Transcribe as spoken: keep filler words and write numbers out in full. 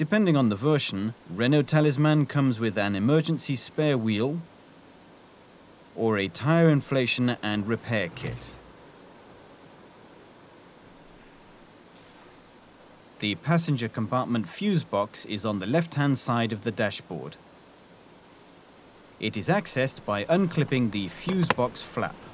Depending on the version, Renault Talisman comes with an emergency spare wheel or a tyre inflation and repair kit. The passenger compartment fuse box is on the left-hand side of the dashboard. It is accessed by unclipping the fuse box flap.